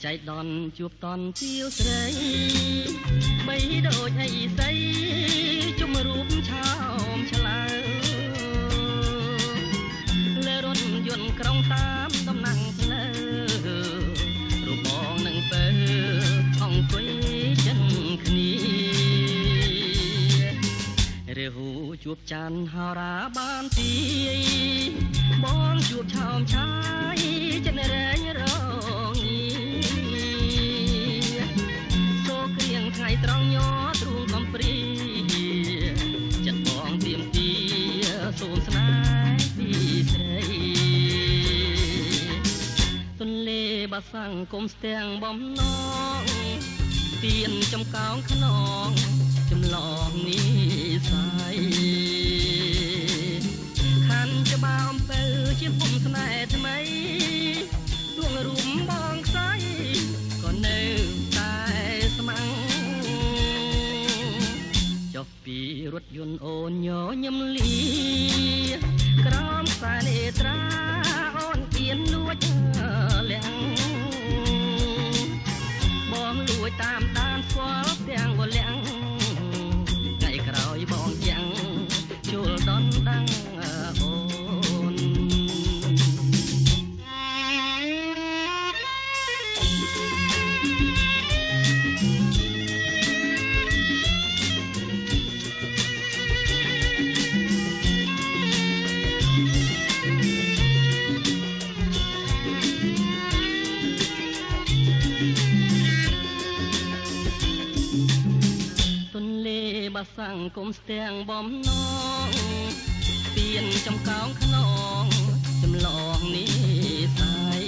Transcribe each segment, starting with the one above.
ចដន់ជួបតន់ជាវស្រីបីដូចអីស្អីជុំរូបឆោមឆ្លើលើរថយន្តក្រុងតាមដំណាំងផ្លូវរូបបងនឹងពើអង្គុយចិនគ្នារាហូជួបច័ន្ទហោរាបានទីបងជួបឆោមឆាយចិនរែងរងថ្ងៃត្រង់ញ័រទ្រូងកំព្រីចិត្តបងទៀមទាសូមស្នេហ៍ពីស្រីទន្លេបាសាំងគុំស្ទាំងបំណងទៀនចំកោងខ្នងចម្លងនេះសាយខាន់ច្បាអំពើជាពុំស្នេហ៍ថ្មីដួងរូបបងខ្សែក៏នៅតែស្មាំងពីរថយន្តអូនញញឹមលីក្រោមខ្សែនេត្រាអូនទៀនលួចលាំងបងលួចតាមដានស្គាល់ទាំងវលាំងថ្ងៃក្រោយបងចាំងជួលដនដាំងអូនបាសាំងគុំស្ទាំងបំណងទៀនចំកោងខ្នងចម្លងនេះសាយ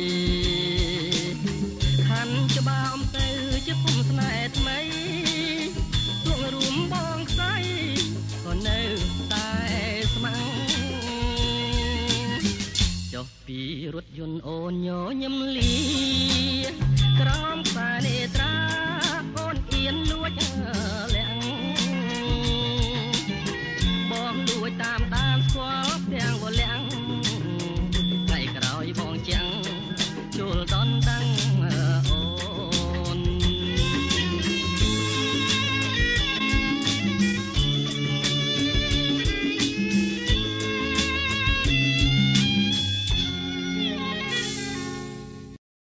ខាន់ច្បាអំទៅជាពុំស្នេហ៍ថ្មីដួងរួមបងខ្សែក៏នៅតែស្មាំងចុះពីរថយន្តអូនញញឹមលី